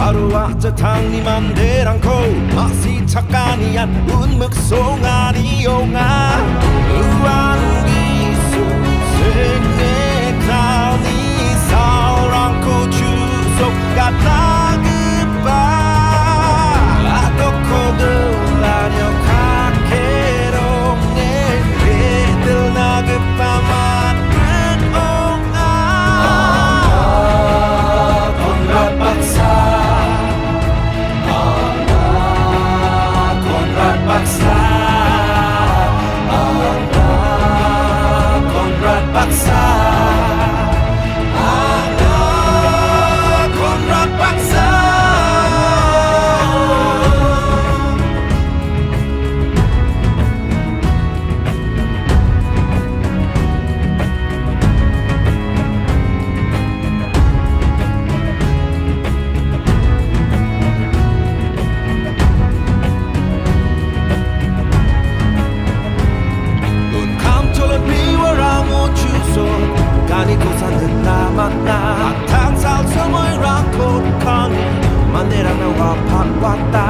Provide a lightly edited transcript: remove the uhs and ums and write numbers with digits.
Arwah tetang ni manderang ko masih cakanian unmuk songani onga uang gisu senge kali saurang ko chusok kata gepa atau ko gelanyo kakerong bedel na gepa mat onga konrad paksa paksa anak Konrad paksa anak Konrad paksa Kani ko sa naman na At ang salsa mo'y rakot kani Manera na wapak wata